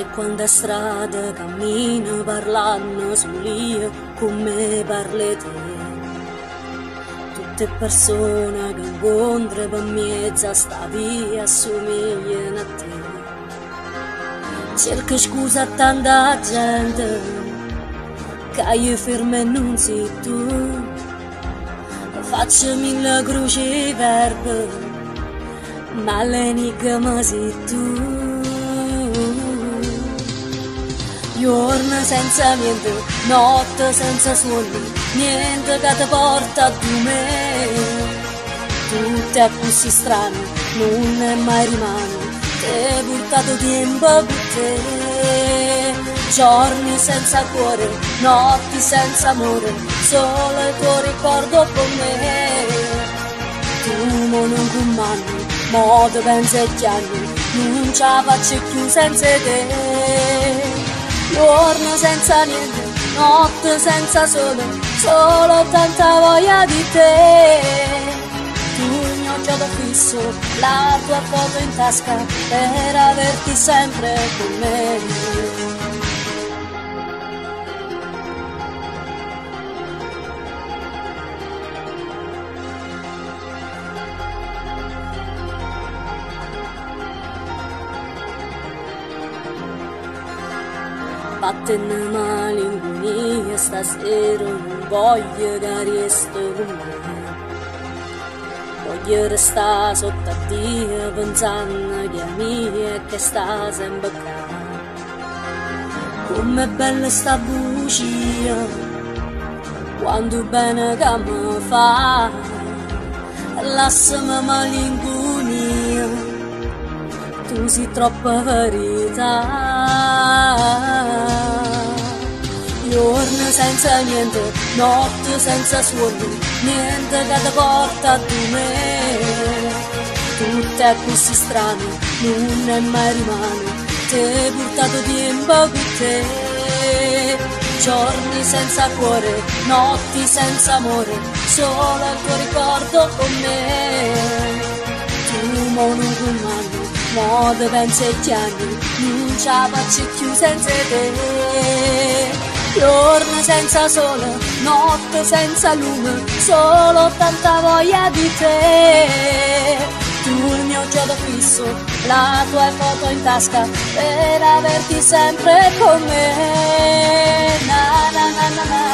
Sai quando a strada cammino parlando sull'io come parli te. Tutte persone che incontro per mezzo sta via assomigliano a te. Cerco scusa a tanta gente che io fermo e non sei tu. Faccio mille croci verbe ma l'enigma sei tu. Giorno senza niente, notte senza suono, niente che ti porta a me. Tutto è così strano, non è mai rimane, ti hai portato tempo per te. Giorni senza cuore, notti senza amore, solo il tuo ricordo con me. Tu non comandi, mo te pensi e chiami, non ce la faccio più senza te. Giorno senza niente, notte senza sole, solo tanta voglia di te. Tu il mio gioco fisso, la tua foto in tasca, per averti sempre con me. Battene malinconia stasera, non voglio che resto con me. Voglio restare sotto a Dio pensando che è mia e che sta sempre qua. Com'è bella sta bugia, quanto bene che mi fa. Lasciami malinconia, tu sei troppa verità. Giorno senza niente, notte senza suono, niente che ti porta a me. Tutto è così strano, non è mai rimane, ti hai portato tempo con te. Giorni senza cuore, notti senza amore, solo il tuo ricordo con me. Tu mo non comando, mo te pensi e chiami, non ce la faccio più senza te. Giorno senza sole, notte senza lume, solo tanta voglia di te. Tu il mio gioco fisso, la tua foto in tasca, per averti sempre con me. Na na na na na.